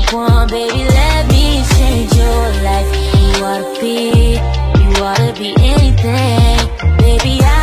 one, baby, let me change your life. You ought to be anything, baby,